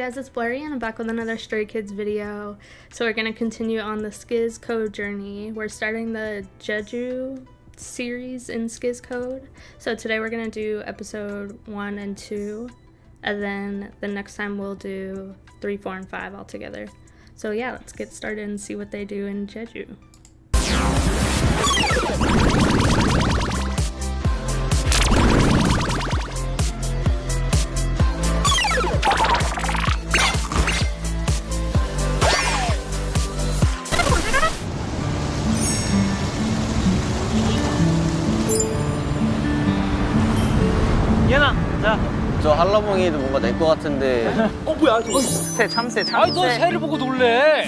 guys, it's Blurry and I'm back with another Stray Kids video. So we're gonna continue on the Skiz Code journey. We're starting the Jeju series in Skiz Code. So today we're gonna do episode 1 and 2, and then the next time we'll do 3, 4, and 5 all together. So yeah, let's get started and see what they do in Jeju. 예나, 자. 저 한라봉이도 뭔가 낼 것 같은데. 뭐야? 참새. 아니, 너 새를 보고 놀래.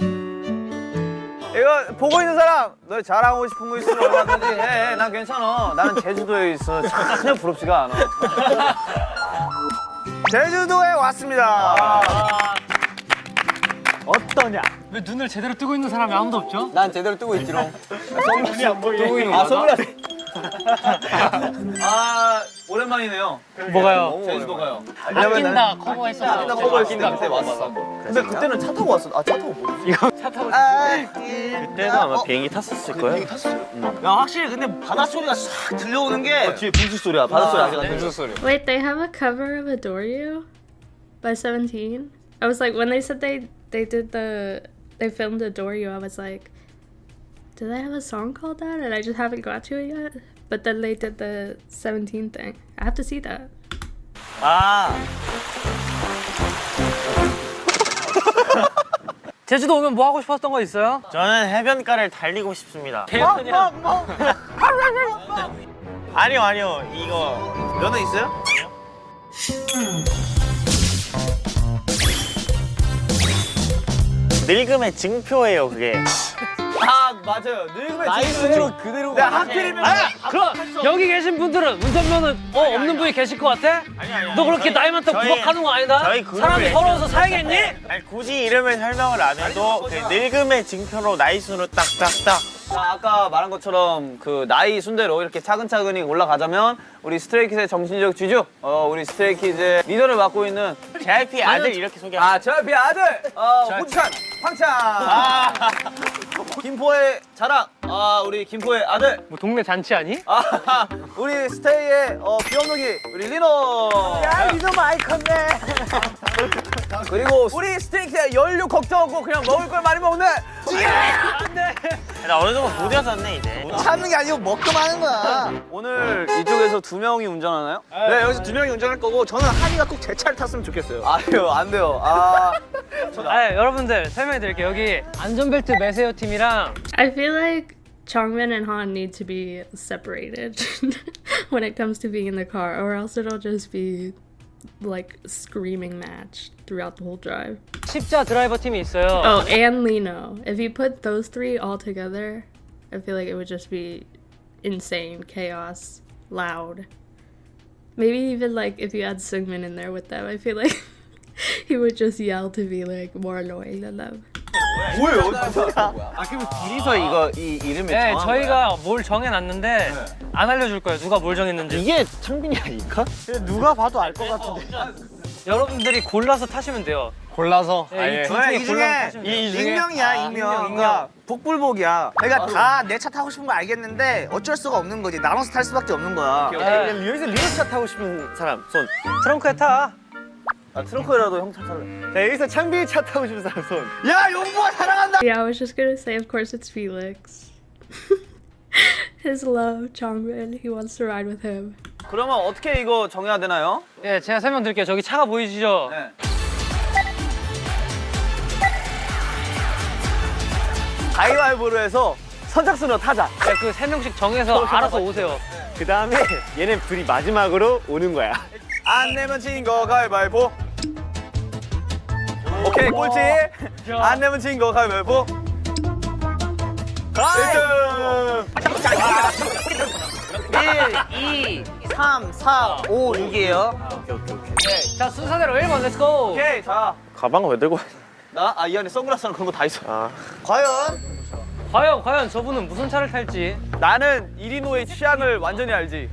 이거 보고 있는 사람, 너 자랑하고 싶은 거 있으면 얼마든지 해. 난 괜찮아. 나는 제주도에 있어. 전혀 부럽지가 않아. 제주도에 왔습니다. 어떠냐? 왜 눈을 제대로 뜨고 있는 사람이 아무도 없죠? 난 제대로 뜨고 있지롱. 눈이 안 보이네. 뜨고 있는 거 선글라스. 아, 오랜만이네요. 뭐가요? 제주도 가요. 아낀다 커버했었어. 아낀다 커버했을 때 그때 왔어. 근데 그때는 차 타고 왔어. 아, 차 타고 뭐지? 이거 차 타고 그때는 아마 비행기 탔었을 거야. 비행기 탔어요? 야, 확실히 근데 바닷소리가 싹 들려오는 게 뒤에 분수 소리야. 바닷소리 아직 안 들려. 분수 소리. Wait, they have a cover of Adore You by 17? I was like, when they said they filmed Adore You, I was like, do they have a song called that? And I just haven't got to it yet. But then they did the 17 thing. I have to see that. 아. 제주도 오면 뭐 하고 싶었던 거 있어요? 저는 해변가를 달리고 싶습니다. 해변이랑 아니요. 이거 면허 있어요? 늙음의 증표예요, 그게. 아, 맞아요. 늙음의 증표. 그대로. 내가 하필이면. 그럼 여기 계신 분들은 운전면허 없는 분이 계실 것 같아? 아니. 너 그렇게 나이 많다고 구박하는 거 아니다? 사람이 서러워서 살겠니? 아니, 굳이 이름을 설명을 안 해도 그 늙음의 증표로 나이 순으로 딱딱딱. 아까 말한 것처럼 그 나이 순대로 이렇게 차근차근히 올라가자면 우리 스트레이키즈의 정신적 주주, 우리 스트레이키즈의 리더를 맡고 있는 JYP 아들 이렇게 소개합니다. JYP 아들, 호주찬, 황찬, 김포의 자랑, 우리 김포의 아들. 뭐 동네 잔치 아니? 우리 스테이의 귀염둥이 우리 리노. 야, 리노 많이 컸네. 그리고 우리 스테이키의 연료 걱정 없고 그냥 먹을 걸 많이 먹는 안돼. 나 어느 정도 못 외웠었네 이제. 참는 게 아니고 먹기만 하는 거야. 오늘 이쪽에서 2명이 운전하나요? 네, 여기서 2명이 운전할 거고 저는 한이가 꼭 제 차를 탔으면 좋겠어요. 아니요, 안 돼요. 여러분들 설명해 드릴게요. 여기 안전벨트 매세요 팀이랑 I feel like Chongmin and Han need to be separated when it comes to being in the car, or else it'll just be like screaming match throughout the whole drive. 십자 드라이버 팀이 있어요. Oh, and Lino. If you put those three all together, I feel like it would just be insane, chaos, loud. Maybe even like if you had Seungmin in there with them, I feel like he would just yell to be like more annoying than them. 뭐예요? 그럼 둘이서 이 이름이 네, 저희가 뭘 정해놨는데 안 알려줄 거예요. 누가 뭘 정했는지. 이게 창빈이 아닐까? 누가 봐도 알 것 같은데. 여러분들이 골라서 타시면 돼요. 골라서? 네, 이 중에 익명이야, 익명. 그러니까 복불복이야. 그러니까 다 내 차 타고 싶은 거 알겠는데 어쩔 수가 없는 거지. 나눠서 탈 수밖에 없는 거야. 여기서 리노 차 타고 싶은 사람 손. 트렁크에 타. 트렁크라도 형 차 탈래. 자, 여기서 창빈이 차 타고 싶은 사람 손. 야, 용보가 사랑한다. Yeah, I was just gonna say, of course it's Felix. His love, Chongmin, he wants to ride with him. 그러면 어떻게 이거 정해야 되나요? 네, 제가 설명드릴게요. 저기 차가 보이시죠? 네. 가위바위보로 해서 선착순으로 타자. 네, 그 3명씩 정해서 알아서 오세요. 그 다음에 얘네 둘이 마지막으로 오는 거야. 안 내면 진 거 가위바위보. 오케이, 꼴찌. 안 내면 진 거 가위바위보. 1, 2, 3, 4, 5, 6이에요. 오케이. 자, 순서대로 1번 렛츠고. 오케이, 자. 가방은 왜 들고 나? 이 안에 선글라스랑 그런 거 다 있어. 과연 저분은 무슨 차를 탈지. 나는 이리노의 취향을 완전히 알지.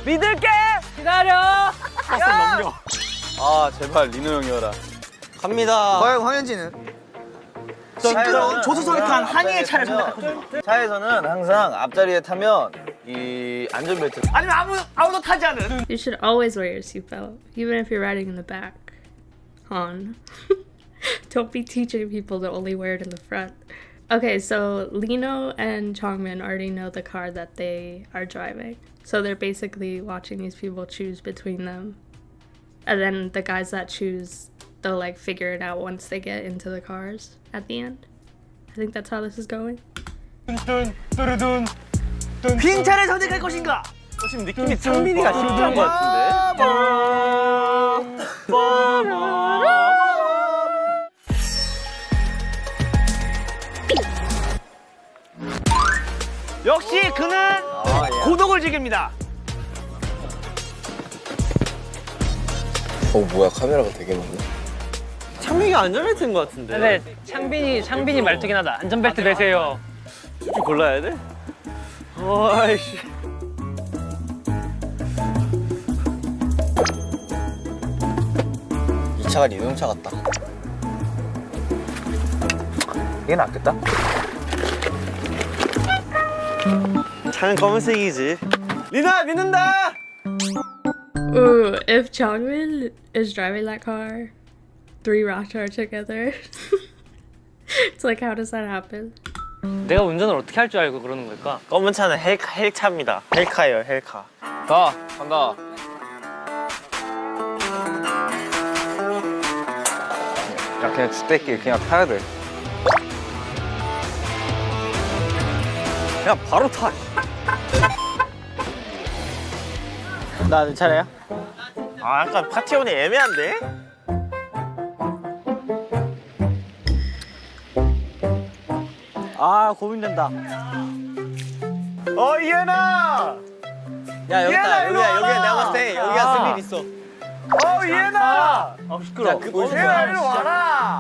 믿을게. 기다려. 넘겨. 아 제발 리노 형이어라. 갑니다. 과연 황현진은? 시끄러운 조수석한 한이의 차를 선택할 것인가? 차에서는 항상 앞자리에 타면 이 안전벨트 아니면 아무도 타지 않은. You should always wear your seatbelt, even if you're riding in the back. On. Don't be teaching people to only wear it in the front. Okay, so Lino and Chongmin already know the car that they are driving. So they're basically watching these people choose between them. And then the guys that choose, they'll like figure it out once they get into the cars at the end. I think that's how this is going. 빈 차를 선택할 것인가? 지금 느낌이 창민이가 실패한 것 같은데? 역시 그는 고독을 즐깁니다. 뭐야 카메라가 되게 많네. 창민이가 안전벨트인 것 같은데. 네, 창빈이 말투긴 하다. 안전벨트 매세요. 좀 골라야 돼? 아이씨. 이 차가 리노차 같다. 이게 낫겠다. 차는 검은색이지. 리나 믿는다. Ooh, if Chongmin is driving that car, 3 Racha are together. It's like, how does that happen? 내가 운전을 어떻게 할 줄 알고 그러는 걸까? 검은 차는 헬카입니다. 헬카예요, 헬카. 가, 간다. 야, 그냥 주택길 그냥 타야 돼. 그냥 바로 타. 나 내 차례야? 아, 약간 파티온이 애매한데? 아, 고민된다. 이해나! 야, 여기 있다. 여기야 내가 봤을 때 여기가 쓸 일 있어. 이해나! 시끄러워. 이해나, 일로 와라!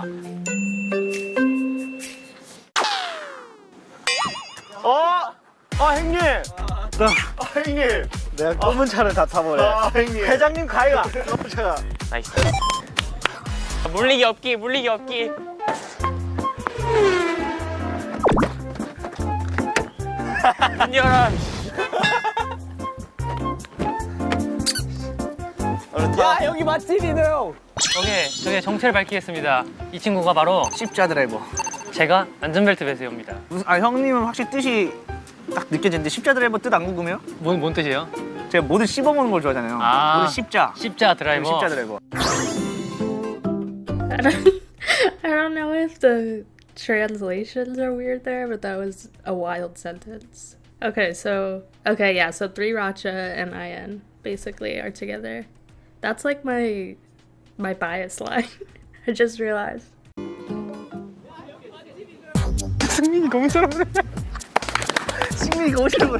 형님! 형님! 내가 검은 차를 다 타버려. 형님! 회장님 가위가! 검은 차가. 나이스. 물리기 없기. 문 열어. 야, 여기 맞지, 리노 형? 오케이, 저게 정체를 밝히겠습니다. 이 친구가 바로 십자 드라이버. 제가 안전벨트 매세요입니다. 형님은 확실히 뜻이 딱 느껴지는데 십자 드라이버 뜻 안 궁금해요? 뭔 뜻이에요? 제가 뭐든 씹어먹는 걸 좋아하잖아요. 뭐든 십자. 십자 드라이버. 십자 드라이버. I don't know if the translations are weird there, but that was a wild sentence. Okay, so 3 Racha and IN basically are together. That's like my bias line. I just realized. 승민이 너무 잘하네. 승민이 너무 잘하네.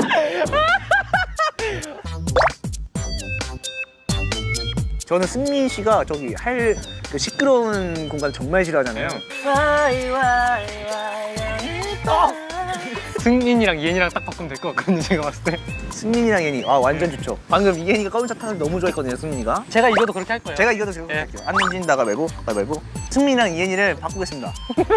저는 승민 씨가 저기 그 시끄러운 공간 정말 싫어하잖아요. 승민이랑 이엔이랑 딱 바꾸면 될 것 같거든요, 제가 봤을 때. 승민이랑 이엔이 완전 좋죠. 방금 이엔이가 검은 차 타는 게 너무 좋아했거든요, 승민이가. 제가 이거도 그렇게 할 거예요. 제가 이겨도 제가 그렇게 할게요. 안민진 나가말고 승민이랑 이엔이를 바꾸겠습니다.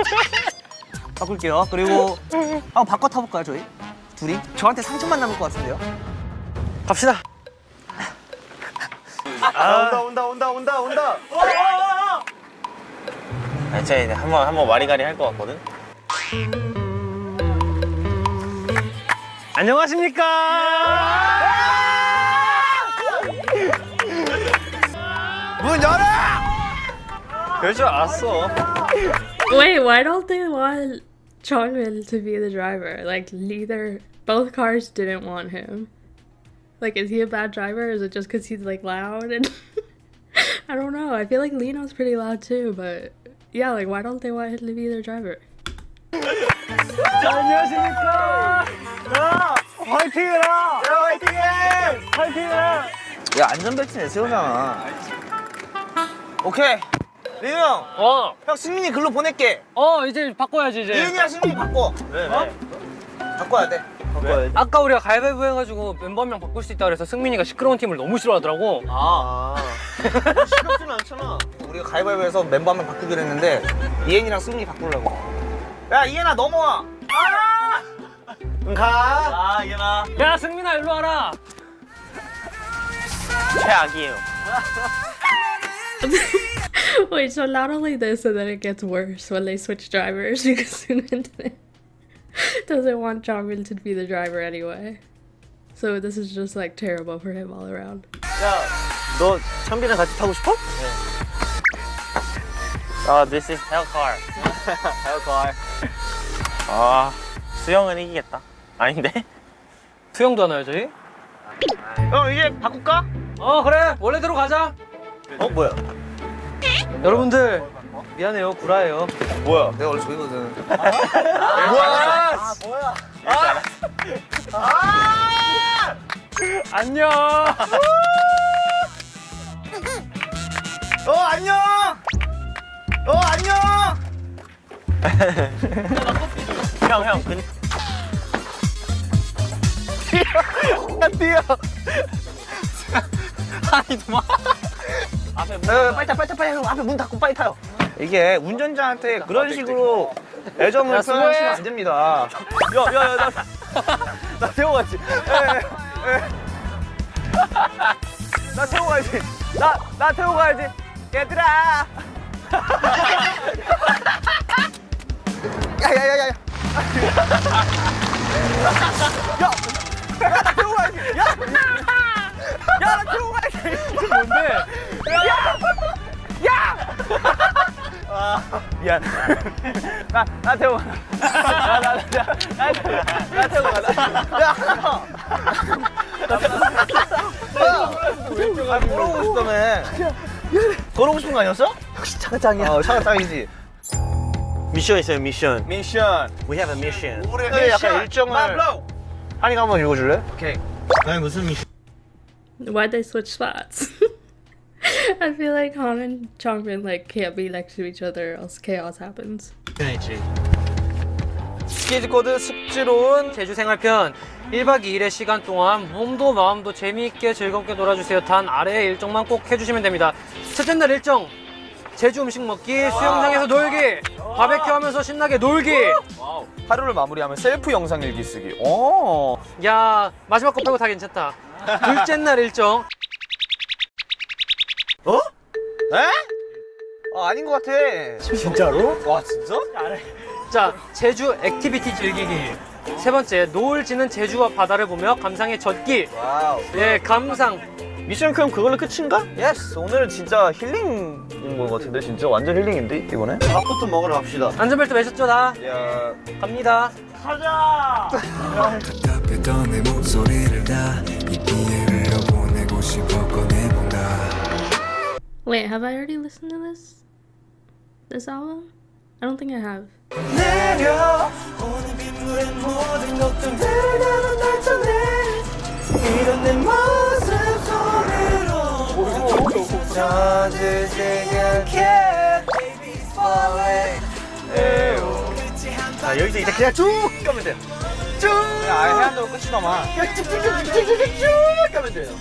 바꿀게요. 그리고 한번 바꿔 타볼까요, 저희? 둘이? 저한테 상처만 남을 것 같은데요? 갑시다. 온다. 제가 이제 한번 와리가리 할 것 같거든. 안녕하십니까. 문 열어! 그럴 줄 알았어. Wait, why don't they want Chongmin to be the driver? Like, both cars didn't want him. Like, is he a bad driver, or is it just because he's, like, loud? And I don't know. I feel like Lino's pretty loud, too, but yeah, like, why don't they want him to be their driver? 안녕하십니까? 야, 화이팅해라! 화이팅해라! 야, 안전벨트는 세우잖아. 오케이. 리노 형! 형, 승민이 글로 보낼게. 이제 바꿔야지, 이제. 이은이랑 승민이 바꿔. 네. 바꿔야 돼. 바꿔야지. 아까 우리가 가위바위보 해가지고 멤버 한 명 바꿀 수 있다 그래서 승민이가 시끄러운 팀을 너무 싫어하더라고. 시끄럽지는 않잖아. 우리가 가위바위보해서 멤버 한 명 바꾸기로 했는데 이엔이랑 승민이 바꾸려고. 야 이엔아 넘어와. 가. 이엔아. 야 승민아 일로 와라. 최악이에요. Wait, so not only this, and then it gets worse when they switch drivers because Sunan doesn't want Jongmin to be the driver anyway. So this is just like terrible for him all around. 야, 너 찬비랑 같이 타고 싶어? This is hell car. 헬컬. 수영은 이기겠다. 아닌데? 수영도 하나요 저희? 형 이제 바꿀까? 그래 원래대로 가자. 뭐야? 여러분들 미안해요 구라예요. 뭐야? 내가 원래 저기거든. 뭐야? 안녕. 안녕. 안녕. 형 뛰어. 아니 도마. 앞에 빨리 형 앞에 문 닫고 빨리 타요. 이게 운전자한테 그런 식으로 애정을 표현하시면 안 됩니다. 야, 나 태워 가야지. 나 태워 가야지. 나 태워 가야지. 얘들아. 야. 야, 나 태워 가야지. 야, 나 태워 가야지. 이게 뭔데? 미안. 나 태워 가. 나 태워 가. 야, 걸어오고 싶다며. 걸어오고 싶은 거 아니었어? 역시 차가 짱이야. 차가 짱이지. 미션 있어요 미션. 미션. We have a mission. 우리 약간 일정을. 한이가 한번 읽어줄래? 오케이. 아니 무슨 미션? Why'd they switch spots? I feel like Han and Chongmin like can't be next to each other, else chaos happens. 스케이트 코드 습지로운 제주 생활편 1박 2일의 시간 동안 몸도 마음도 재미있게 즐겁게 놀아주세요. 단 아래의 일정만 꼭 해주시면 됩니다. 첫째 날 일정 제주 음식 먹기, 수영장에서 놀기, 바베큐 하면서 신나게 놀기. 하루를 마무리하면 셀프 영상 일기 쓰기. 야 마지막 거 빼고 다 괜찮다. 둘째 날 일정 에? 아닌 것 같아. 진짜로? 와 진짜? 자 제주 액티비티 즐기기. 세 번째 노을 지는 제주와 바다를 보며 감상에 젖기. 와우. 예 감상. 미션 그럼 그걸로 끝인가? 예스. 오늘은 진짜 힐링인 것 같은데 진짜 완전 힐링인데 이번에? 밥부터 먹으러 갑시다. 안전벨트 매셨죠 다? 야. 갑니다. 가자. 답답했던 내 목소리를 다 이 기회를 보내고 싶어 꺼내본다. Wait, have I already listened to this album? I don't think I have. 내려오는 빗물에 모든 걱정들을 날 전해 이런 내 모습 속으로 저들 생각해 자 여기서 이제 그냥 쭉 가면 돼요. 쭉 아예 해안도로 끝이 넘어. 쭉 가면 돼요.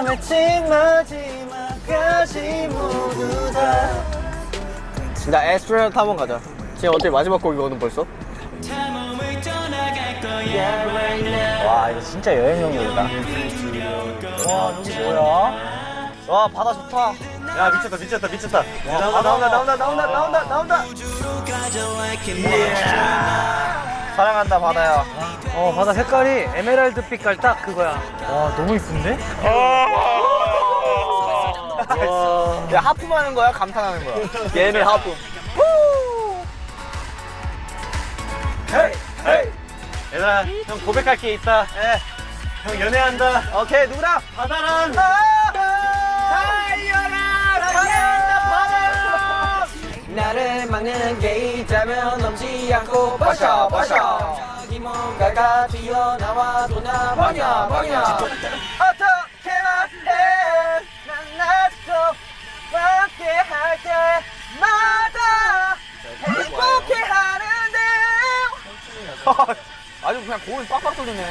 마지막까지 모두 다. 나 에스트로나우트 한번 가자. 지금 어떻게 마지막 곡이거든 벌써? 와 이거 진짜 여행용이다. 와 여기 뭐야? 와 바다 좋다. 야 미쳤다. 나온다. 사랑한다 바다야. 바다 색깔이 에메랄드빛 깔 딱 그거야. 와 너무 이쁜데? 야 하품하는 거야? 감탄하는 거야? 얘는 하품. 헤이. 얘들아 형 고백할 게 있다. 형 연애한다. 오케이 누구다? 바다랑. 달려라 나를 막는 게 있다면 넘지 않고 버셔 저기 뭔가가 튀어나와도 나 버냐 어떻게나 해난 아직도 함께 할 때마다 행복해 하는데 아주 그냥 고음이 빡빡 뚫리네.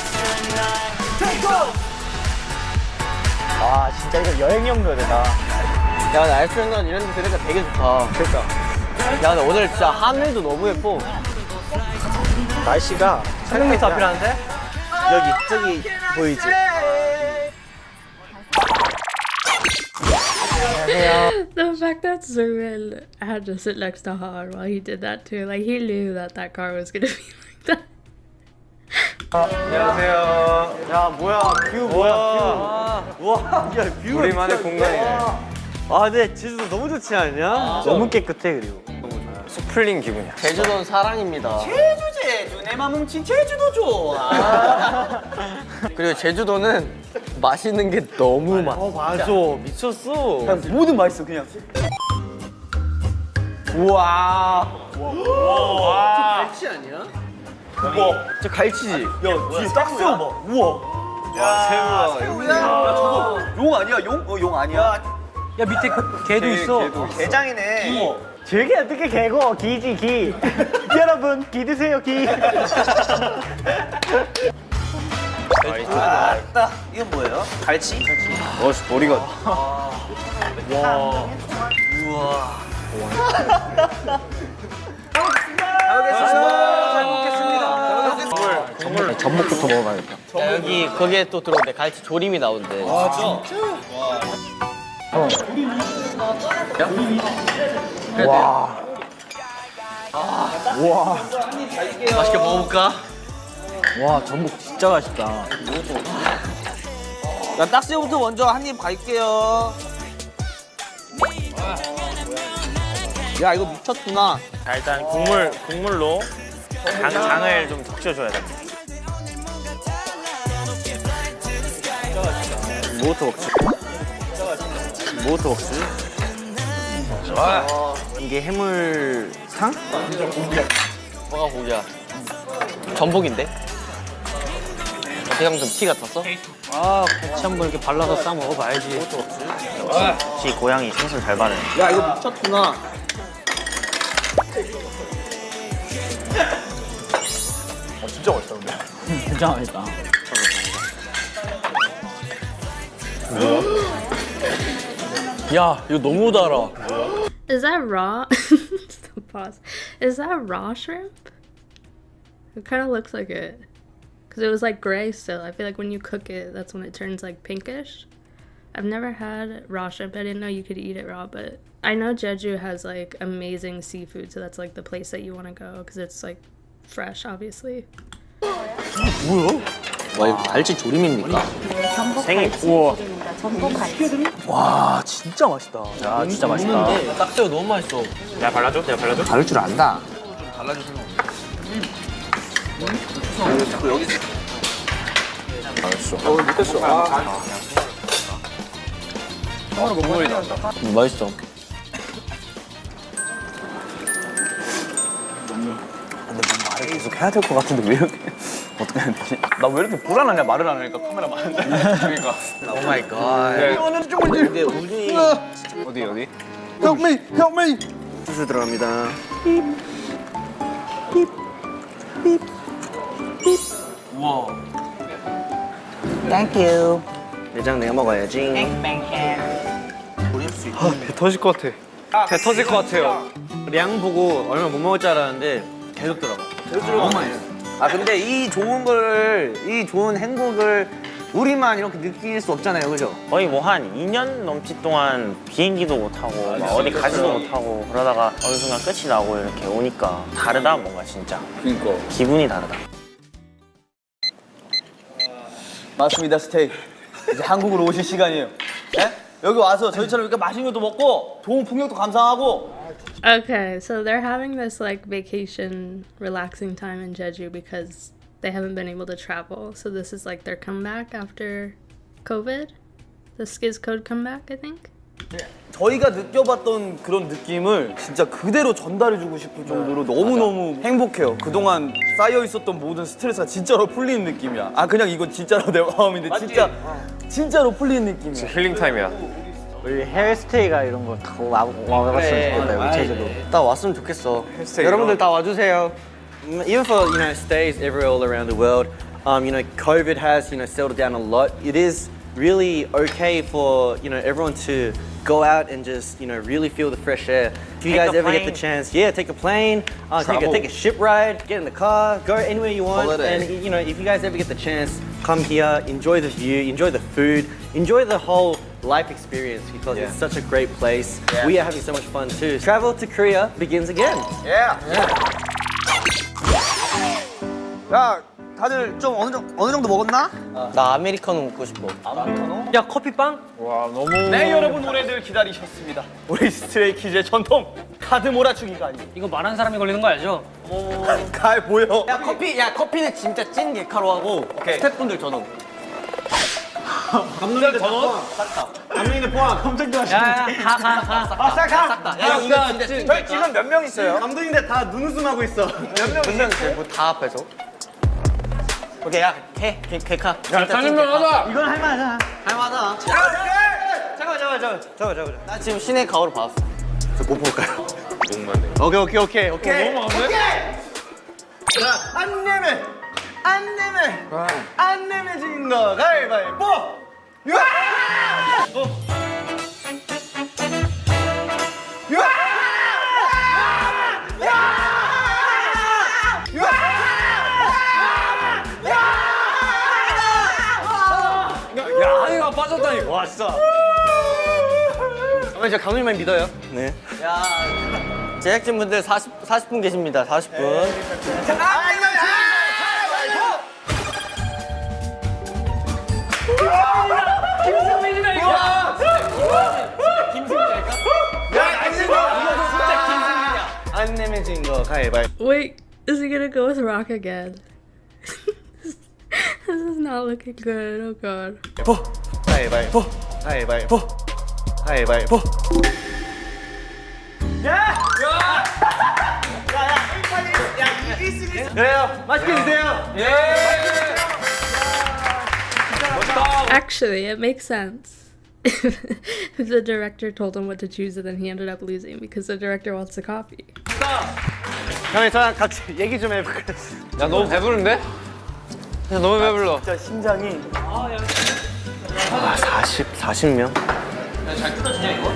아 진짜 이거 여행용도 되다. 야, 나 아이스랜드 이런 데 들으니까 되게 좋다. 그러니까. 야, 근데 오늘 진짜 하늘도 너무 예뻐. 날씨가 300m 앞이라는데? 여기 저기 보이지? The fact that Zerwin had to sit next to Han while he did that too, like he knew that that car was gonna be like that. 안녕하세요. 야 뭐야 뷰 뭐야 뷰. 우와 야 뷰. 우리만의 공간이네. 아 근데 제주도 너무 좋지 않냐? 너무 깨끗해 그리고. 스플링 기분이야. 제주도는 사랑입니다. 제주 내 맘 훔친 제주도 좋아. 그리고 제주도는 맛있는 게 너무 많아. 맞아 미쳤어. 그냥 모든 맛있어 그냥. 우와. 와. 갈치 아니야? 우와. 저 갈치지. 야 뒤에 딱 세워 봐. 우와. 야 새우야. 야 저거 용 아니야 용? 용 아니야? 야 밑에 개도 있어. 게장이네. 저게 어떻게 개고 기지 기. 여러분 기 드세요 기. 아따 이건 뭐예요? 갈치? 머리가. 와. 우와. 잘 먹겠습니다. 정말 전복부터 먹어봐야겠다. 야, 여기 거기에 또 들어온대. 갈치 조림이 나온대. 아 진짜? 와. 와. 맛있게 먹어볼까? 와 전복 진짜 맛있다. 야 딱새우부터 먼저 한 입 갈게요. 야 이거 미쳤구나. 자, 일단 국물로 장을 좀 적셔줘야 돼. 뭐부터 먹지? 뭐부터 먹지? 이게 해물상? 뭐가 고기야? 전복인데? 어떻게 하면 좀 티 같았어? 아 같이 한번 이렇게 발라서 싸 먹어봐야지. 역시 고양이 생선 잘 바르네. 야 이거 미쳤구나. 진짜 맛있다 근데. 진짜 맛있다. 야, 이거 너무 달아. Is that raw? Stop, pause. Is that raw shrimp? It kind of looks like it. Because it was like gray still. I feel like when you cook it, that's when it turns like pinkish. I've never had raw shrimp. I didn't know you could eat it raw, but I know Jeju has like amazing seafood, so that's like the place that you want to go because it's like fresh, obviously. 와, 이거 갈치 조림입니까? 생이 우와. 와 진짜 맛있다. 야 진짜 맛있다. 딱새우 너무 맛있어. 내가 발라줘? 내가 발라줘? 다를 줄 안다. 맛있어. 말을 계속 해야 될 것 같은데 왜 이렇게 어떻게 해야 되지? 나 왜 이렇게 불안하냐 말을 안 하니까 카메라 많은데. 그러니까. 오 마이 갓. 근데 우리 어디? Help me. 수술 들어갑니다. 우와. Thank you. 내장 내가 먹어야지. 배 터질 것 같아. 배 터질 것 같아요. 량 보고 얼마 못 먹을 줄 알았는데 계속 들어가. 아 근데 이 좋은 행복을 우리만 이렇게 느낄 수 없잖아요, 그죠? 거의 뭐 한 2년 넘짓 동안 비행기도 못 타고 막 어디 가지도 못 하고 그러다가 어느 순간 끝이 나고 이렇게 오니까 다르다 뭔가 진짜. 그러니까. 기분이 다르다. 맞습니다, 스테이. 이제 한국으로 오실 시간이에요. 네? 여기 와서 저희처럼 이렇게 맛있는 것도 먹고 좋은 풍경도 감상하고. Okay, so they're having this like vacation, relaxing time in Jeju because they haven't been able to travel. So this is like their comeback after COVID, the Skiz Code comeback, I think. 저희가 느껴봤던 그런 느낌을 진짜 그대로 전달해주고 싶을 정도로 너무너무 행복해요. 그동안 쌓여있었던 모든 스트레스가 진짜로 풀리는 느낌이야. 아 그냥 이건 진짜로 내 마음인데 진짜로 풀리는 느낌이야. 힐링 타임이야. 우리 해외 스테이가 이런 거 다 와봤으면 좋겠다. 우리 제주도. 다 왔으면 좋겠어. 여러분들 다 와주세요. even for stays everywhere all around the world, COVID has settled down a lot. It is really okay for everyone to go out and just really feel the fresh air. If you guys ever get the chance, take a plane, take a ship ride, get in the car, go anywhere you want. Holiday. And if you guys ever get the chance, come here, enjoy the view, enjoy the food, enjoy the whole life experience because it's such a great place. We are having so much fun too. Travel to Korea begins again. 야, 다들 좀 어느 정도 먹었나? 나 아메리카노 먹고 싶어. 아메리카노? 야 커피빵? 와 너무. 네 여러분 오래들 기다리셨습니다. 우리 스트레이키즈의 전통 카드 몰아주기가 아니고. 이거 말하는 사람이 걸리는 거 알죠? 가해 보여. 야 커피는 진짜 찐 예카로하고 스태프분들 전원. 감독님들 전원? 감독님들 포함 검증도 하시는. 가. 싹다. 야 이거 진짜 찐. 저희 지금 몇 명 있어요? 감독님들 다 눈웃음 하고 있어. 몇 명 있어요? 뭐다 앞에서. 오케이 해 개카. 야 짜증나 하다. 이건 할만하잖아. 할만하다. 잠깐. 나 지금 신의 가오를 받았어. 저 못 볼까요? 오케이. 너무 많은데? 자, 안 내면 진 거 가위바위보. 야 한이가 빠졌다니. 와 진짜. 저 감독님만 믿어요. 네. 야 제작진분들 40분 계십니다. 40분. 안 내면 진 거 가위바위보. Wait, is he gonna go with Rock again? This is not looking good. Oh god. 가위바위보. 맛있게 드세요. Actually, it makes sense. If the director told him what to choose and then he ended up losing because the director wants the coffee. 형님 저랑 같이 얘기 좀 해볼까요? 야 너무 배부른데? 야 너무 배불러. 진짜 심장이. 40명? 잘 뜯어지냐 이거?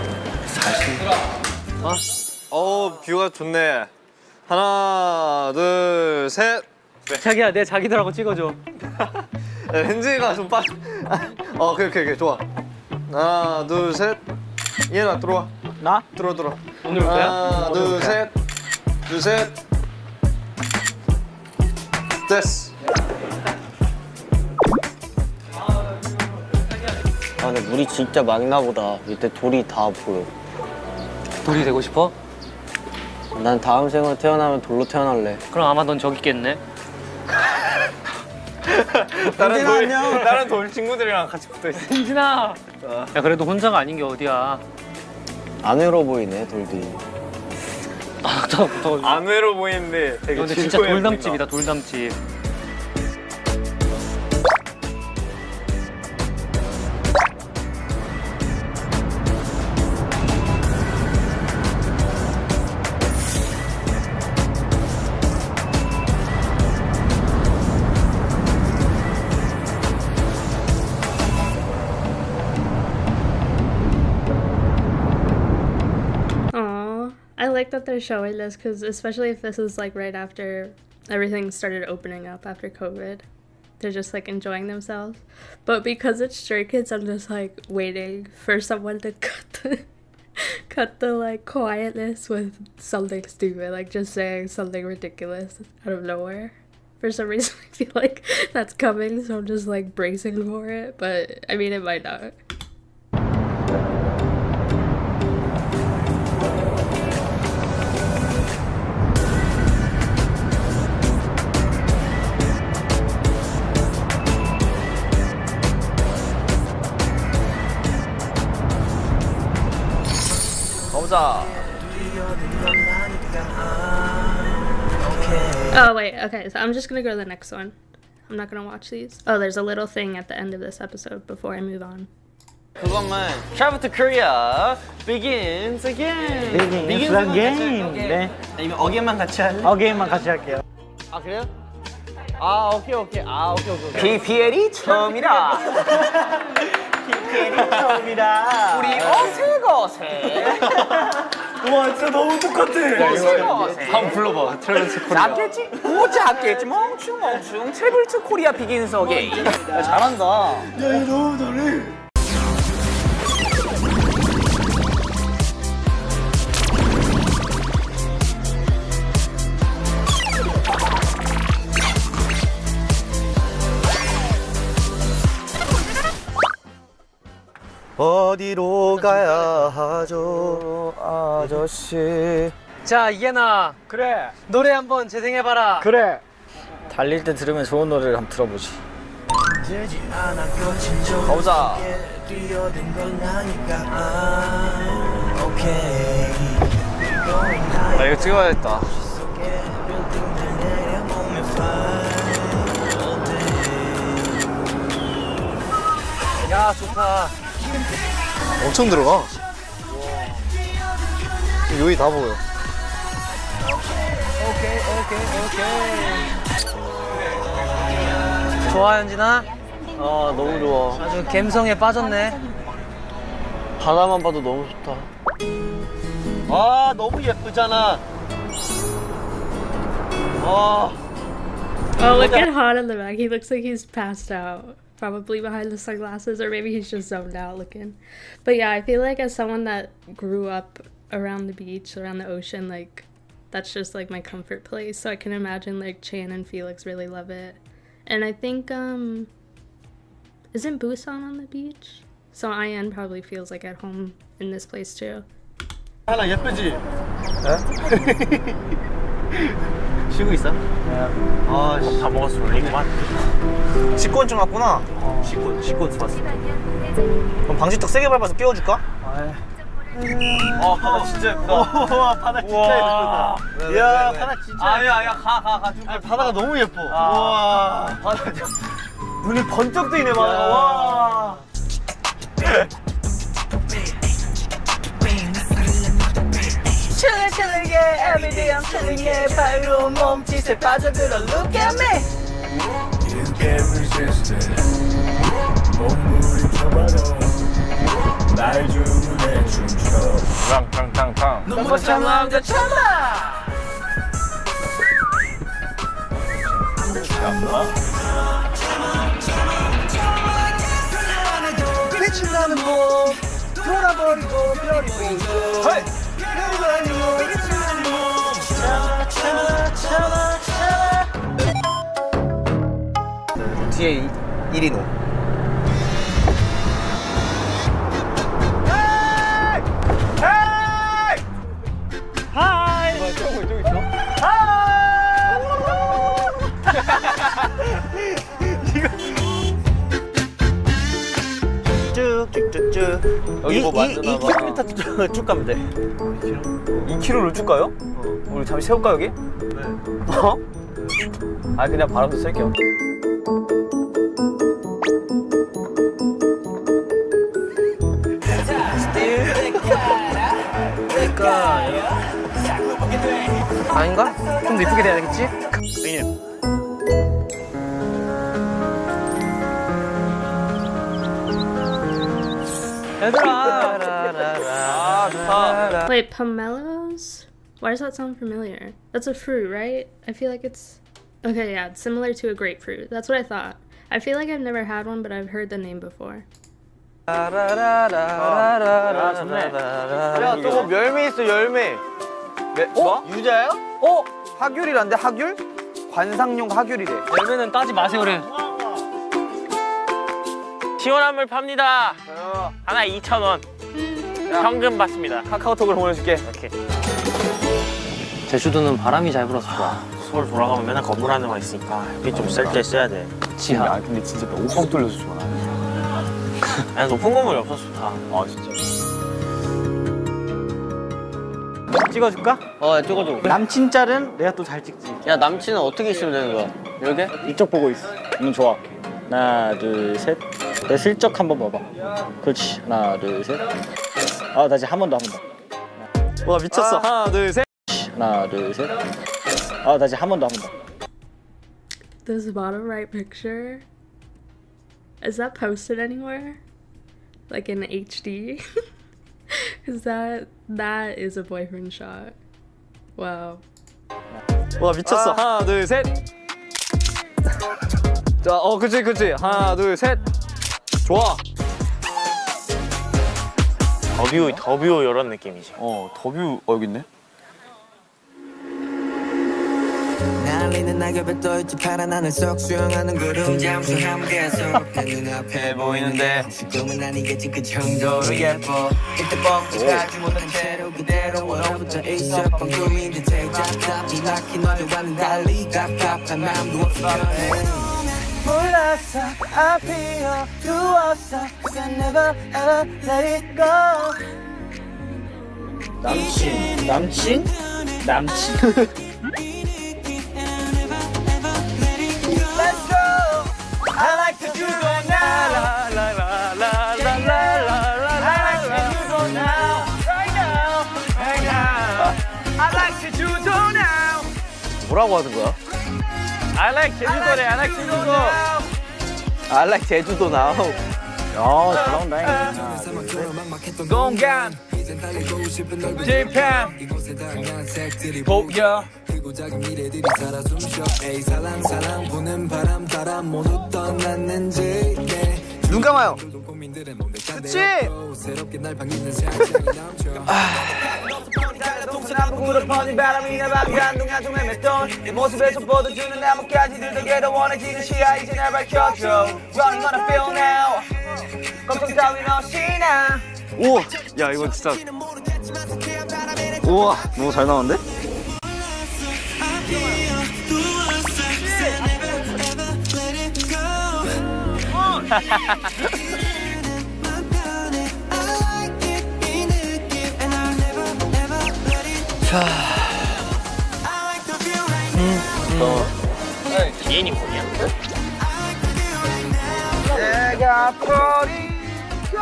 40. 뷰가 좋네. 하나, 둘, 셋. 자기야 내 자기들하고 찍어줘. 렌즈가 좀 빠. 오케이 좋아. 하나, 둘, 셋. 얘나 들어와. 나? 들어. 오늘 올 거야? 하나, 둘, 셋. 됐어. 근데 물이 진짜 맑나 보다. 이때 돌이 다 보여. 돌이 되고 싶어? 난 다음 생으로 태어나면 돌로 태어날래. 그럼 아마 넌 저기 있겠네. 다른 돌 친구들이랑 같이 붙어 있어. 진진아. 야 그래도 혼자가 아닌 게 어디야. 안 외로워 보이네 돌들이. 안 외로 보이는데 되게 근데 진짜 돌담집이다 돌담집. I like that they're showing this because especially if this is like right after everything started opening up after COVID, they're just like enjoying themselves. But because it's Stray Kids, I'm just like waiting for someone to cut the like quietness with something stupid, like just saying something ridiculous out of nowhere. For some reason I feel like that's coming, so I'm just like bracing for it, but I mean it might not. Oh wait, okay, so I'm just gonna go to the next one. I'm not gonna watch these. Oh, there's a little thing at the end of this episode before I move on. 그것만 Travel to Korea begins again. Begins again. 네. 아니면 again만 같이 할래? 어게인만 같이 할게요. 아 그래요? 아 오케이. 아 오케이. PPL이 처음이라. PPL이 처음이라. 우리 어색어색. 와 진짜 너무 똑같아. 어색어색. 한번 불러봐. 트래블스 코리아. 작겠지? 오 작겠지. 멍충. 트래블스 코리아 비긴석에. 야, 잘한다. 야 이거 너무 잘해. 어디로 가야 하죠, 아저씨? 자, 이해나. 그래. 노래 한번 재생해봐라. 그래. 달릴 때 들으면 좋은 노래를 한번 들어보지. 가보자. 나 이거 찍어야겠다. 야, 좋다. 엄청 들어가. 지금 여기 다 보여. 좋아, 현진아? 아 너무 좋아. 아주 갬성에 빠졌네. 바다만 봐도 너무 좋다. 아 너무 예쁘잖아. 아. Oh, look at Han in the back. He looks like he's passed out. Probably behind the sunglasses, or maybe he's just zoned out looking. But yeah, I feel like as someone that grew up around the beach, around the ocean, like that's just like my comfort place. So I can imagine like Chan and Felix really love it. And I think isn't Busan on the beach? So Ian probably feels like at home in this place too. 하나 예쁘지? 쉬고 있어? 아, 다 먹었어 올리고만. 직권증 왔구나. 직권 좋았어. 그럼 방지턱 세게 밟아서 끼워줄까? 바다 진짜 예쁘다. 와, 바다 진짜 예쁘다. 이야, 바다 진짜. 아야, 가. 아니, 바다가 너무 예뻐. 와, 바다. 눈이 번쩍 뜨이네, 바다가. 와. 칠레칠레게 everyday I'm chilling it. 바로 몸짓에 빠져들어 look at me. every gesture 몸부림 쳐봐도 날 주문해 춤춰 탕탕탕탕 못 참아 더 참아. 빛이 나는 몸 돌아버리고 별이 보이고 별이 아니고 빛이 나는 몸 참아 뒤에 1인호 하이 저기 있어? 쭉쭉쭉쭉 여기 뭐 만드나 봐. 2km 쭉 가면 돼. 2km를 쭉 가요? 우리 잠시 세울까 여기? 네. 어? 아 그냥 바람도 쐴게요. 아닌가? 좀 더 이쁘게 돼야 되겠지? 아 좋다. Wait, pomelos? Why does that sound familiar? That's a fruit, right? I feel like it's... Okay, yeah, it's similar to a grapefruit. That's what I thought. I feel like I've never had one, but I've heard the name before. 야 저거 열매 있어 열매. 뭐? 유자야? 하귤이란데 하귤? 관상용 하귤이래. 열매는 따지 마세요래. 시원한 물 팝니다. 하나 2,000원. 현금 받습니다. 카카오톡으로 보내줄게. 이렇게. 제주도는 바람이 잘 불어서 좋아. 서울 돌아가면 맨날 건물 안에만 있으니까 햇빛 좀 셀 때 써야 돼. 지하. 근데 진짜 오빵 뚫려서 좋아. 아니 높은 건물이 없어서 좋다. 아 진짜. 찍어줄까? 찍어줘. 남친 짤은 내가 또 잘 찍지. 야 남친은 어떻게 있으면 되는 거야? 이렇게? 이쪽 보고 있어. 좋아. 하나, 둘, 셋. 내 슬쩍 한번 봐봐. 그렇지. 하나, 둘, 셋. 아, 다시 한 번 더. 와 미쳤어. 하나 둘 셋. 하나, 둘, 셋. 아, 다시 한 번 더. this bottom right picture, is that posted anywhere? Like in HD? Because that is a boyfriend shot. Wow. 와 미쳤어. 하나 둘 셋. 자, 그치. 하나 둘 셋. 좋아. 더뷰 이런 느낌이지. 더뷰 여기 있네. 날리는 낙엽에 떠있지 파란 하늘 속 수영하는 구름 잠수함 계속 내 눈앞에 보이는데 꿈은 아니겠지 그 정도로 예뻐 이때 뻥치지 못한 채로 그대로 얼어붙어 있었던 꿈인 듯 제작답지 막힌 어제와는 달리 답답한 마음도 없어 몰랐어 앞이어 두었어 Cause I never ever let it go 남친? Let's go I like to do it now I like to do it now Right now I like to do it now 뭐라고 하는 거야? I like 제주도래. I like 제주도. I like 제주도 now. 야, 잘 나온다. 공간 재팬 보여 눈 감아요. 그치? 동서남북으로 퍼진 바람이 내 방 한동안 좀 헤맸던 네 모습에서 뻗어주는 나뭇가지 들되게 더 원해지는 시야 이제 날 밝혀줘 Running on a feel now 걱정 따윈 없이나 우와 야 이거 진짜 우와 너무 잘 나오는데? 비엔이 뭐냐? 내가 버리고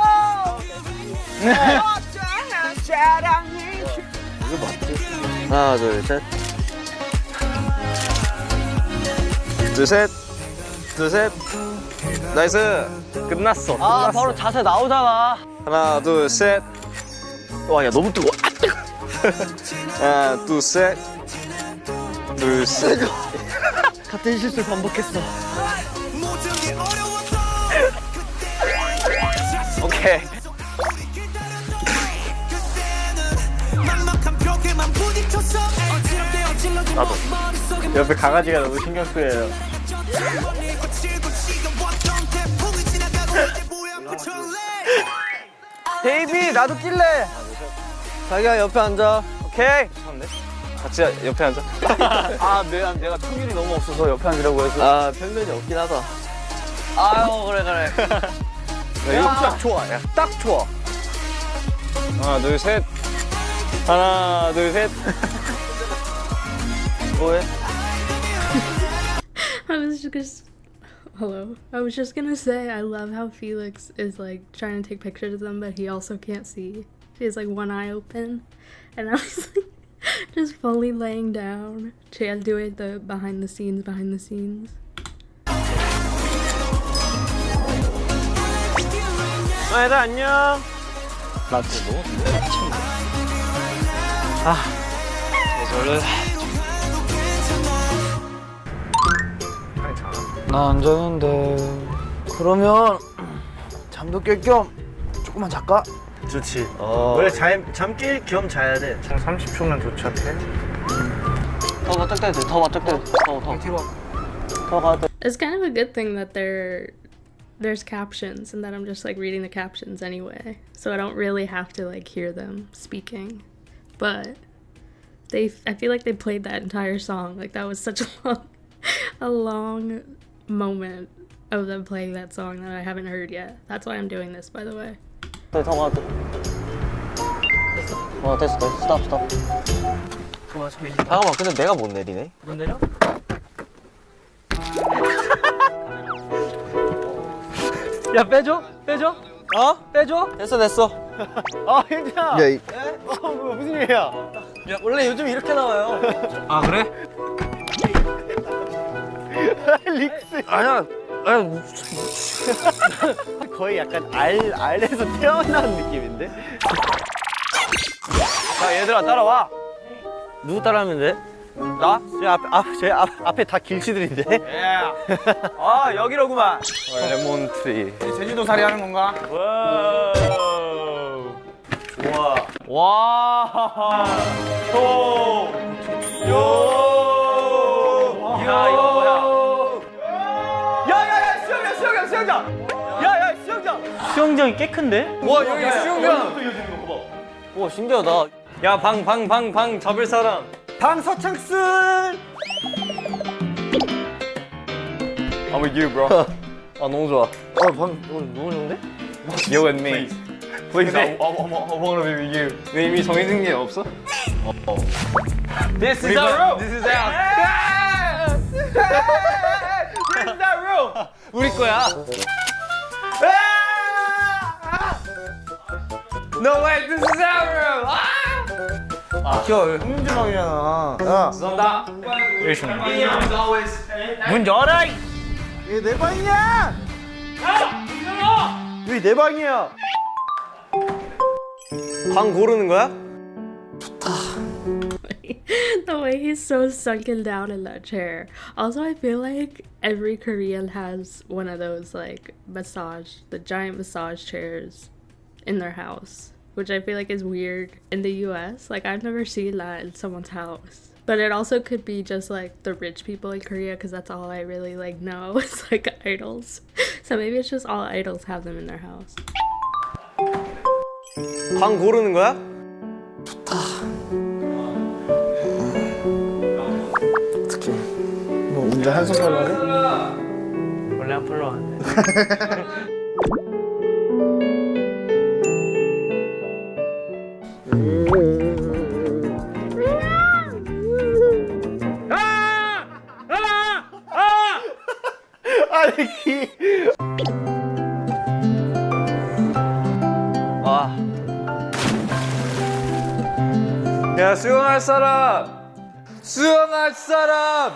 어쩌면 사랑이 이거 맞지? 하나 둘셋 나이스 끝났어 바로 자세 나오잖아 하나 둘셋 와 야 너무 뜨거워 하나 둘셋 같은 실수를 반복했어 오케이 나도. 옆에 강아지가 너무 신경 쓰여요. 데이비 나도 낄래 자기야 옆에 앉아 오케이 같이 옆에 앉아 아 내가 평균이 너무 없어서 옆에 앉으라고 해서 아 평균이 없긴 하다 아유 그래 이거 딱 좋아 야 딱 좋아 하나 둘셋 뭐해? I was just gonna say I love how Felix is like trying to take pictures of them, but he also can't see. He has like one eye open, and I was like just fully laying down. Chad doing the behind the scenes. 얘들 안녕 나 진짜 너무 저를 나 안 자는데. 그러면 잠도 깰 겸 조금만 잘까? 좋지. 원래 잠 깰 겸 자야 돼. 한 30초면 도착해. 더 맞짝대야 돼. 더 뒤로 와. It's kind of a good thing that there's captions and that I'm just like reading the captions anyway, so I don't really have to like hear them speaking. But I feel like they played that entire song. Like that was such a long moment of them playing that song that I haven't heard yet. That's why I'm doing this, by the way. 됐어. 스톱. 잠깐만, 근데 내가 못 내리네. 못 내려? 야, 빼줘? 빼줘? 됐어. 아, 힘들어. 야, 무슨 일이야? 야, 원래 요즘 이렇게 나와요. 아, 그래? 릭스. 아니야. 거의 약간 알에서 태어난 느낌인데? 자 얘들아 따라와. 누구 따라하면 돼? 나? 제 앞에 다 길치들인데? 아 여기로구만. 레몬트리. 제주도 살이 하는 건가? 좋아. 와. 야 이거 뭐야? 야야야 수영장. 야야 수영장. 수영장이 꽤 큰데? 와 여기 수영장. 오 신기하다. 야 방 잡을 사람. 방서창순. I'm with you, bro. 아 너무 좋아. 방 너무 좋은데? You and me. Please, I wanna be with you. 왜 이미 정해진 게 없어? This is our room. This is our. This is our room. 우리 거야. No way, this is our room. 흥민주방이잖아. 감사합니다. 문 열어. 이게 내 방이냐? 왜 내 방이야? 방 고르는 거야? The way he's so sunken down in that chair. Also, I feel like every Korean has one of those like the giant massage chairs in their house, which I feel like is weird in the US. Like I've never seen that in someone's house. But it also could be just like the rich people in Korea, because that's all I really like know is like idols. So maybe it's just all idols have them in their house. 방 고르는 거야? 어떻게? 뭐 운전 한 손가락 해? 원래 앞으로 안 돼. 아니 기. 와. 야 수영할 사람. 수영할 사람.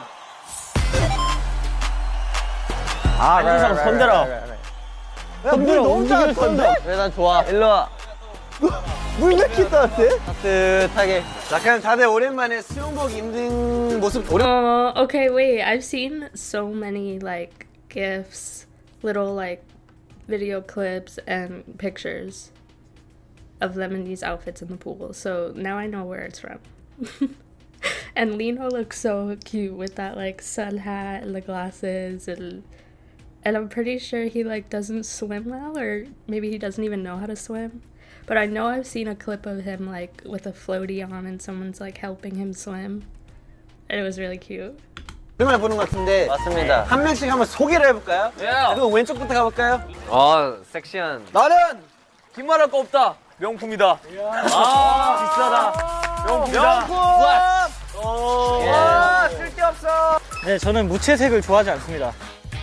한상 손들어. 물 너무 따뜻한데? 그래 난 좋아. 일로 와. 물 왜 이렇게 따뜻해? 따뜻하게. 자 그럼 다들 오랜만에 수영복 입는 모습 Okay, wait. I've seen so many like GIFs, little like video clips and pictures of them in these outfits in the pool. So now I know where it's from. And Lino looks so cute with that like sun hat and the glasses, and I'm pretty sure he like doesn't swim well, or maybe he doesn't even know how to swim. But I know I've seen a clip of him like with a floaty on and someone's like helping him swim. And it was really cute. 오랜만에 보는 것 같은데 맞습니다. 한 명씩 한번 소개를 해볼까요? 그럼 왼쪽부터 가볼까요? 섹시한 나는 긴말할 거 없다. 명품이다. 비싸다. 명품이다. 명품. 와 쓸데없어. 네, 저는 무채색을 좋아하지 않습니다.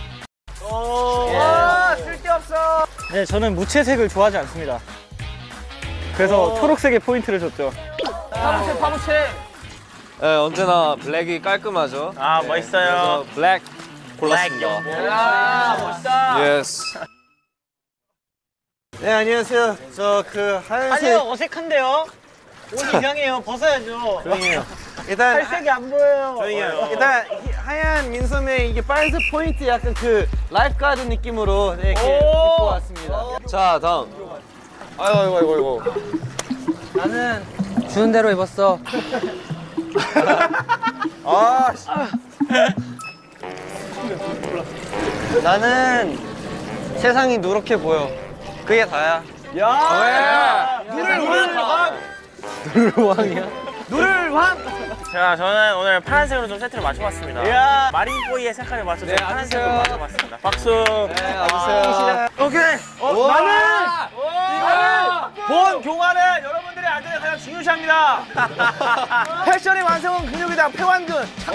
와 쓸데없어. 네, 저는 무채색을 좋아하지 않습니다. 그래서 초록색에 포인트를 줬죠. 파무채. 네, 언제나 블랙이 깔끔하죠. 아 멋있어요. 블랙 골랐습니다. 야 멋있다. 예스. 네 안녕하세요. 저 그 하얀색. 아니요, 어색한데요? 옷 이상해요. 벗어야죠. 조용히 해요. 일단 탈색이 안 보여요. 조용히 해요. 일단 하얀 민소매 이게 빨간색 포인트 약간 그 라이프가드 느낌으로 네, 이렇게 입고 왔습니다. 자 다음. 아이고. 나는 주는 대로 입었어. 나는 세상이 누렇게 보여. 그게 다야. 누를 황. 자, 저는 오늘 파란색으로 좀 세트를 맞춰봤습니다. 마린보이의 색깔을 맞춰서 파란색으로 맞춰봤습니다. 박수. 네, 와주세요. 오케이. 나는 본 교관은 여러분들의 안전을 가장 중요시합니다. 패션의 완성은 근육이다. 패완근.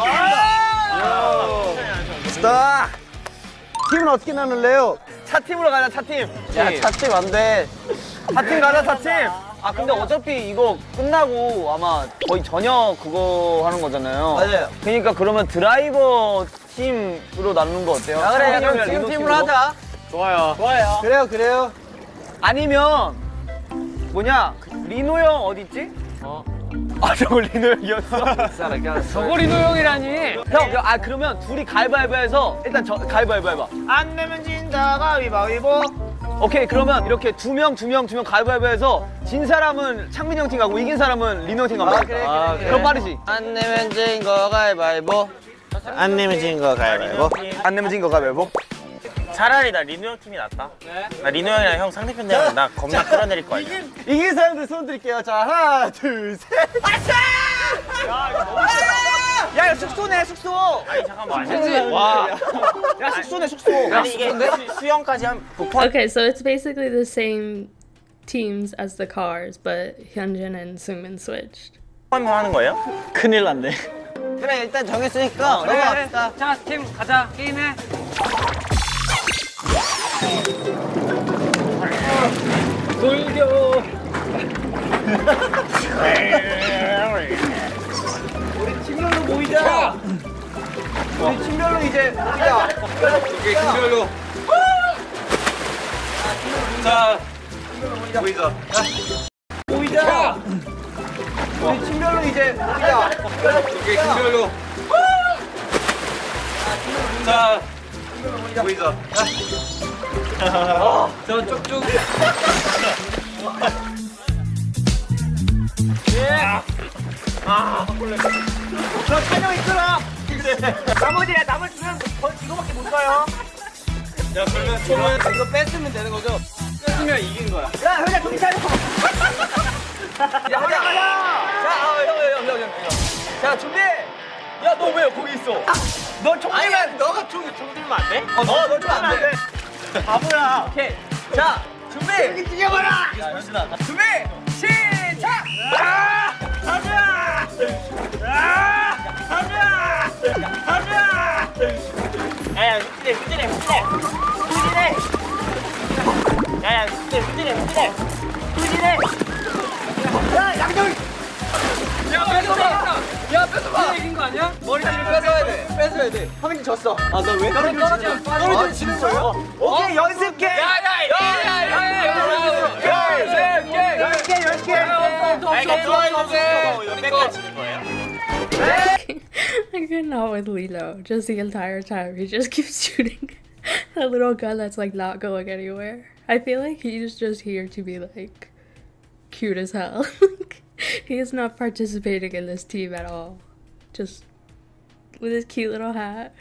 스타. 팀은 어떻게 나눌래요? 차 팀으로 가자. 차 팀. 야, 차팀 안 돼. 차 팀 가자. 차 팀. 아 근데 어차피 이거 끝나고 아마 거의 저녁 그거 하는 거잖아요. 맞아요. 그러니까 그러면 드라이버 팀으로 나누는 거 어때요? 그래, 그럼 지금 팀으로 하자. 좋아요. 그래요. 아니면 뭐냐? 리노 형 어디 있지? 아, 저거 리노 형이었어? 저거 리노 형이라니. 형, 그러면 둘이 가위바위보해서 일단 가위바위보 해봐. 안 내면 진다 가위바위보. 오케이, 그러면 이렇게 두 명 가위바위보해서 진 사람은 창민 형 팀 가고 이긴 사람은 리노 형 팀 가고. 그래. 그럼 빠르지? 안 내면 진 거 가위바위보. 안 내면 진 거 가위바위보. 안 내면 진 거 가위바위보. 차라리 나 리노 형 팀이 낫다. 나 리노 형이랑 형 상대편 되면 나 겁나 끌어내릴 거 아니야. 이긴 사람들 손 드릴게요. 자, 하나, 둘, 셋. 야, 이거 숙소네, 숙소. 아니 잠깐만. 와. 야, 숙소네, 숙소. 아니 이게 수영까지 한 복권. Okay, so it's basically the same teams as the cars, but Hyunjin and Seungmin switched. 하는 거예요? 큰일 났네. 그래, 일단 정했으니까 넘어갑시다. 자, 팀 가자. 게임해. 돌려. 우리 팀별로 모이자. 우리 팀별로 이제 모이자. 오케이, 팀별로. 자, 모이자. 모이자. 우리 팀별로 이제 모이자. 오케이, 팀별로. 자, 모이자. 저 쪽쪽. 저 찬영 이끌어. 나머지는 이거밖에 못 가요. 야, 그러면 총은 이거 뺐으면 되는 거죠? 뺐으면 이긴 거야. 야, 형님 정신 차려. 야, 가자. 형. 자, 준비. 야, 너 왜 거기 있어? 너 총 들면 너가 총 들면 안 돼? 너 들면 안 돼. 바보야. 오케이. 자, 준비. 여기 죽여봐라. 준비. 시작. 야야 훈진해. 야야 훈진해. 야, 양정이. 야, 뺏어봐. 이긴 거 아니야? 머리띠를 뺏어야 돼. 황민지 졌어. 아, 너 왜? 떨어지면 지는 거예요? 오케이, 연습 게임. I cannot with Lilo. Just the entire time, he just keeps shooting that little gun that's like not going anywhere. I feel like he's just here to be like cute as hell. He is not participating in this team at all. Just with his cute little hat.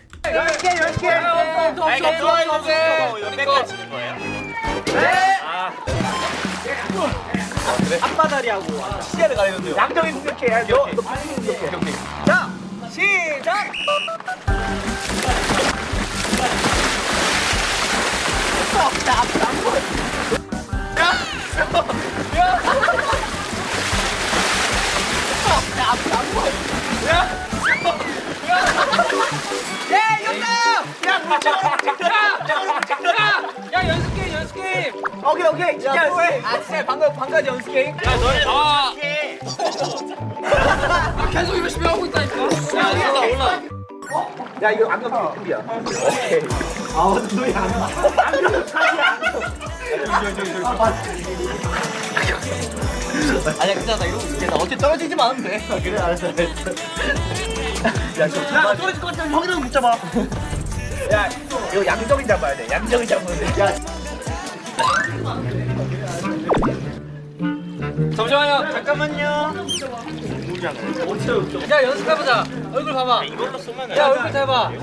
앞바다리하고 시야를 가리는데요. 양정이 공격해. 너 빨리 공격해. 오케이. 자, 시작. 야, 연습 게임. 오케이. 야, 진짜 방금까지 연습 게임. 야, 너네 계속 열심히 하고 있다니까. 야, 올라. 야, 이거 안경 준비야. 오케이. 아, 맞아. 너희 안경 차지야. 아니야, 괜찮아. 이러고 있어. 나 어째 떨어지지만 하면 돼. 그래, 알았어. 야, 떨어질 것 같으면 형이라도 붙잡아. 야, 이거 양정이 잡아야 돼. 양정이 잡으면 돼. 야. 잠시만요. 잠깐만요. 야, 연습해보자. 얼굴 봐봐. 이걸로 쓰면 야, 얼굴 대봐.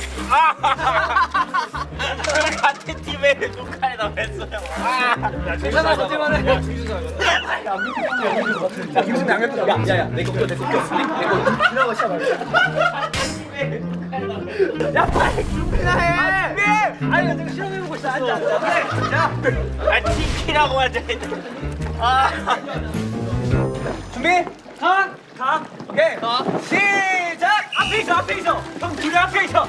같은 팀에 녹화에다 뺐어요. 괜찮아, 버틸만해. 야, 김승 양념. 야, 내 거. 내 거. 지나가 시작. 야, 빨리 준비나 해. 준비. 아니, 내가 실험해보고 있어. 앉아. 그래. 자. 팀키라고 하자. 준비. 가. 오케이. 시작. 앞에 있어. 형 둘이 앞에 있어.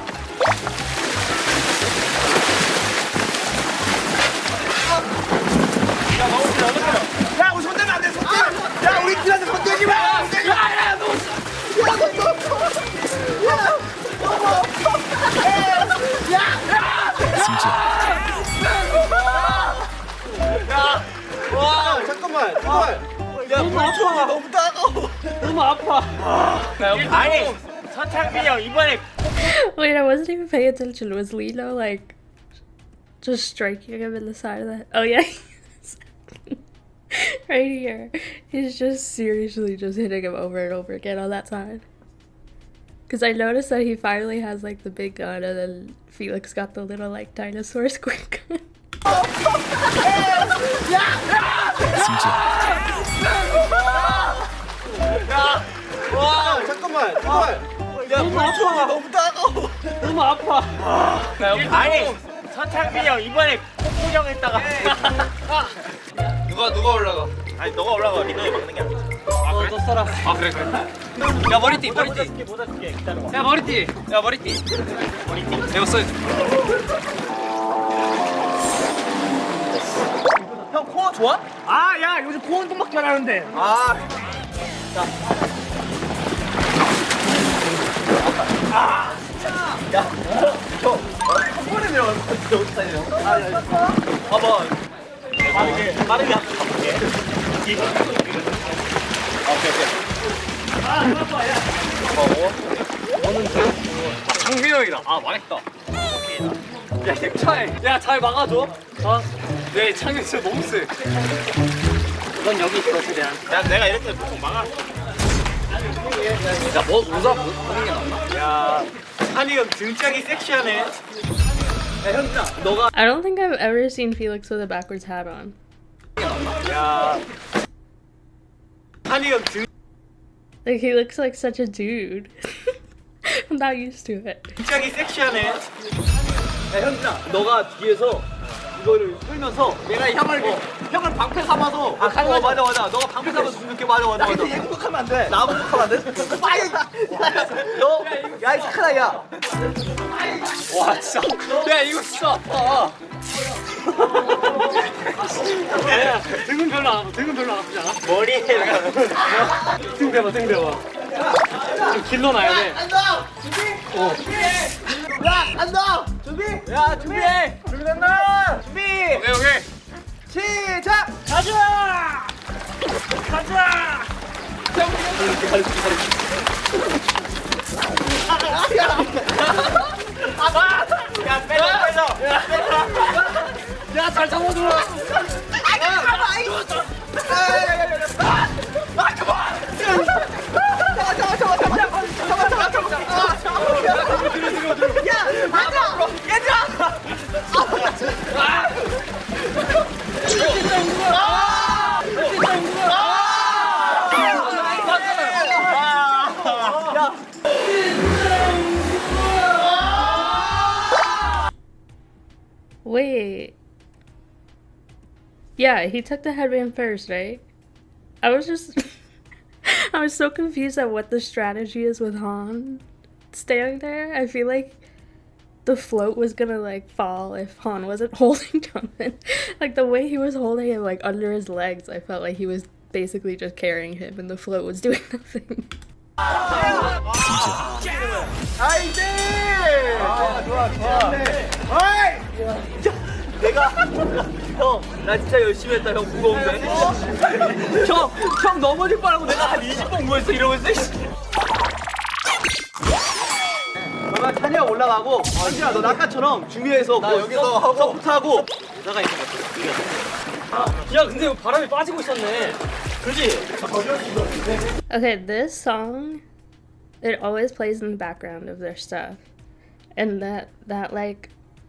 야, 우리 손 대면 안 돼. 손 대면. 야, 우리 팀한테 손 대지 마. 야, 너. 야, 너. 야, 너. 아니 서창빈이 형 이번에 Wait, I wasn't even paying attention. Was Lino like just striking him in the side of the? Oh yeah, right here. He's just seriously just hitting him over and over again on that side. Cause I noticed that he finally has like the big gun, and then Felix got the little like dinosaur squid gun. 와 잠깐만. 야 너무 아파. 너무 따가워. 너무 아파. 아니 서창빈이 형 이번에 콧구멍했다가 누가 올라가? 아니 너가 올라가 리노이 막는 게 아니지. 너 써라. 아 그래. 야 머리띠. 모자 줄게 기다려봐. 야 머리띠. 내가 써. 형 코어 좋아? 아 야 요즘 코 운동밖에 안 하는데. 아. 야, 한 번에 내려가는 거 진짜 어디 다녀요? 봐봐. 빠르게 한번 가볼게. 창빈 형이다. 아 망했다. 야 차에. 야잘 막아줘. 내 창빈 진짜 너무 세. 넌 여기 있어 최대한. 야 내가 이렇게 꼭 막아. 야뭐 우사 보는 게 낫나? 야 한이 형 등짝이 섹시하네. 야, 현진아, 너가 I don't think I've ever seen Felix with a backwards hat on. 야 한이 형 등. Like he looks like such a dude. I'm not used to it. 등짝이 섹시하네. 야, 현진아, 너가 뒤에서 이거를 끌면서 내가 형을 방패 삼아서 맞아. 너가 방패 삼아서 이렇게 맞아. 근데 얘 공격하면 안 돼. 나 공격하면 안 돼? 빠이! 야, 이 착한 아이야. 와 진짜. 야 이거 진짜 아파. 야 등은 별로 안 아프지 않아? 머리에 등 대봐. 좀 길러놔야 돼. 앉아! 준비! 야, 앉아! 준비! 야, 준비해! 준비됐나? 준비! 오케이. 시작! 가자. 야 빼줘. 야 잘 잡아줘. 야, 맞아! 얘들아! Wait. Yeah, he took the headband first, right? I was so confused at what the strategy is with Han standing there. I feel like the float was gonna like fall if Han wasn't holding Jonathan. Like the way he was holding him like under his legs, I felt like he was basically just carrying him and the float was doing nothing. 아이디! 좋아. 어이! 내가 형, 나 진짜 열심히 했다. 형 무거운데. 형 넘어질 뻔하고 내가 한 20번 구했어 이러고 있어. 너가 찬이 형 올라가고 현진아 너 아까처럼 준비해서 나 여기서 하고 서포트하고 나가 있는 거. 야 근데 바람이 빠지고 있었네. 그렇지? Okay, this song, it always plays in the background of their stuff. And that like,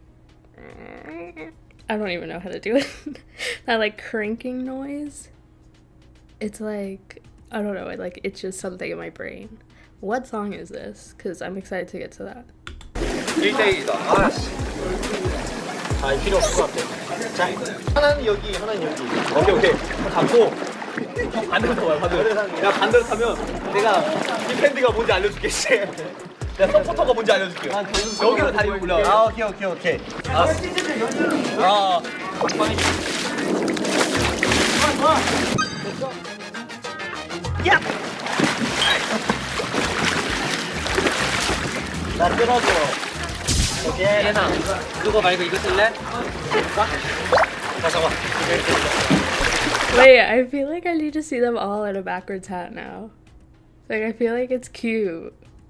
I don't even know how to do it. That like cranking noise. It's like, I don't know, it itches something in my brain. What song is this? Because I'm excited to get to that. 1대1이다. 아씨. 아, 필요 없을 것 같아. 자, 하나는 여기, 하나는 여기. 오케이. 잡고. 반대로 타봐요, 반대로. 야, 반대로 타면 내가 디펜드가 뭔지 알려줄게, 씨. 내가 서포터가 뭔지 알려줄게. 여기로 다리 올라와. 아, 오케이. 야! 나 끊어줘. 오케이. 예나 그거 말고 이거 쓸래? 잠깐만. Wait, I feel like I need to see them all in a backwards hat now. Like, I feel like it's cute.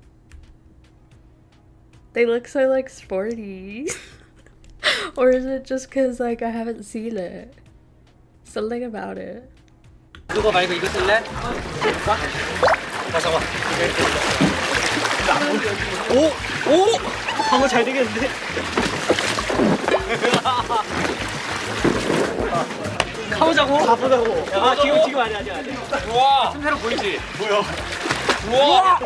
They look so, like, sporty. Or is it just because, like, I haven't seen it? Something about it. 그거 말고 이거 쓸래? 잠깐만. 오! 오! 방어 잘 되겠는데? 가보자고? 가보자고. 아, 지금 아니야. 우와! 틈새로 보이지? 보여. 우와!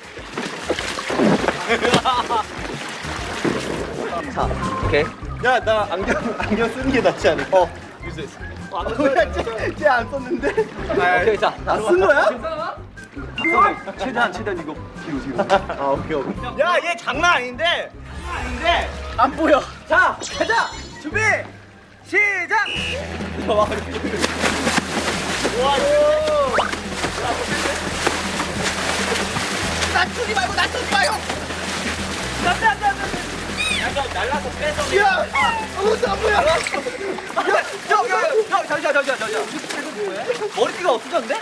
자, 오케이. 야, 나 안경 쓰는 게 낫지 않을까? 쟤안 썼는데? 오케이, 자, 쓴 거야? 최대한 이거 뒤로. 아, 오케이. 야, 얘 장난 아닌데? 안 보여. 자, 가자. 준비. 시작. 와, 낮추지 말고. 안 약간 날라서 빼서. 야, 아무것도 안 보여. 형, 잠시만. 머리띠가 없어졌는데?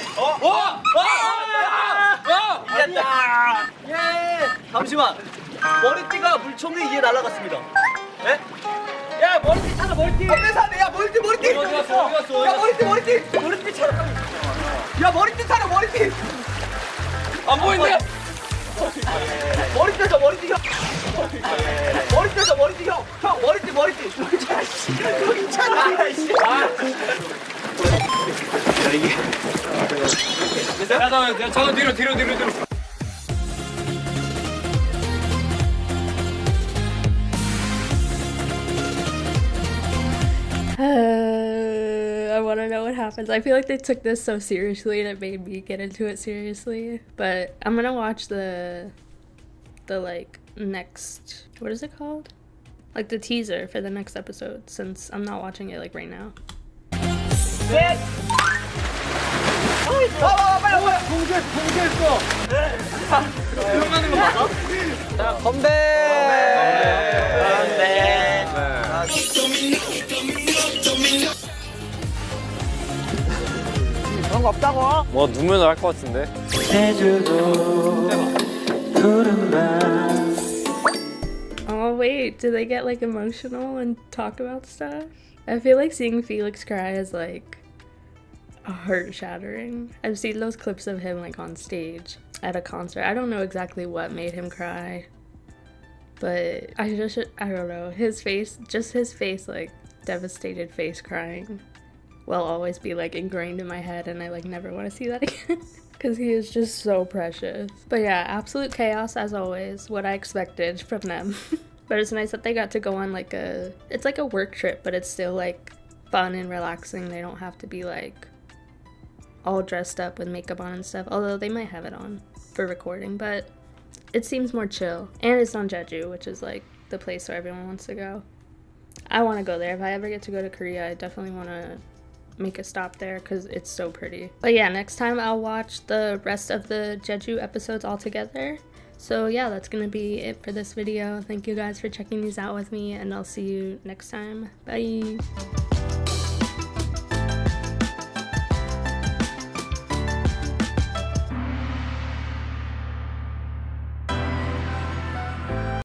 이겼다. 예. 잠시만. 머리띠가 물총에 의해 날아갔습니다. 예? 야, 머리띠 찾아, 머리띠. 뺏어내. 야, 머리띠. 어디 갔어? 야, 머리띠 찾아. 야, 머리띠 찾아, 머리띠. 안 보이는데? 머리띠 찾아, 머리띠 형. 머리띠 형. 형, 머리띠. 여기 있잖아. 야, 저는 뒤로. I want to know what happens. I feel like they took this so seriously and it made me get into it seriously. But I'm gonna watch the like next, what is it called? Like the teaser for the next episode, since I'm not watching it like right now. 자, 건배. 그런 거 없다고? 뭐 누면을 할 것 같은데? Oh wait, do they get like emotional and talk about stuff? I feel like seeing Felix cry is like heart shattering. I've seen those clips of him like on stage at a concert. I don't know exactly what made him cry, but I don't know, his face, like devastated face crying will always be like ingrained in my head, and I like never want to see that again. Because he is just so precious. But yeah, absolute chaos as always, what I expected from them. But it's nice that they got to go on like it's like a work trip, but it's still like fun and relaxing. They don't have to be like all dressed up with makeup on and stuff, although they might have it on for recording, but it seems more chill. And it's on Jeju, which is like the place where everyone wants to go. I want to go there. If I ever get to go to Korea, I definitely want to make a stop there because it's so pretty. But yeah, next time I'll watch the rest of the Jeju episodes all together. So yeah, that's gonna be it for this video. Thank you guys for checking these out with me, and I'll see you next time. Bye!